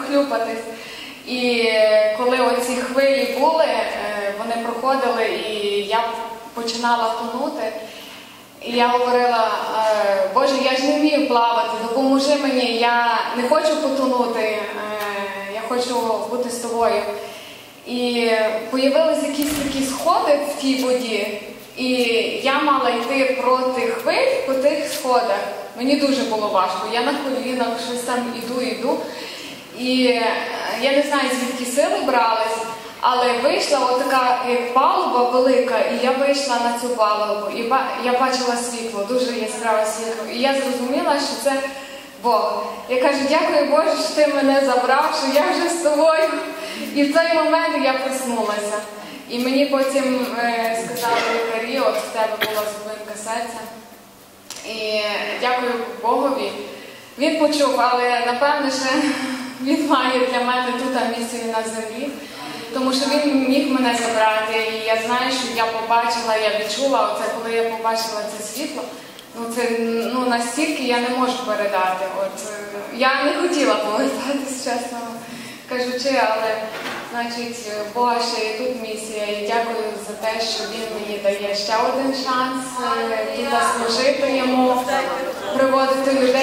прохлюпатись. І коли оці хвилі були, вони проходили, і я починала тонути. І я говорила: Боже, я ж не вмію плавати, допоможи мені, я не хочу потонути, я хочу бути з тобою. І появились якісь такі сходи в тій воді, і я мала йти проти хвиль по тих сходах. Мені дуже було важко, я на колінах щось там іду. І я не знаю, звідки сили брались, але вийшла отака як палуба велика, і я вийшла на цю палубу, і я бачила світло, дуже яскраве світло. І я зрозуміла, що це Бог. Я кажу: дякую, Боже, що ти мене забрав, що я вже з тобою. І в той момент я проснулася. І мені потім сказали лікарі: от в тебе була зупинка серця. І дякую Богові. Він почув, але напевно, що він має для мене тут місце на землі. Тому що він міг мене забрати. І я знаю, що я побачила, я відчула, оце, коли я побачила це світло, це настільки я не можу передати. Я не хотіла повертатись, чесно кажучи, але, значить, Бога ще і тут місія. І дякую за те, що Він мені дає ще один шанс тут служити Йому, приводити людей.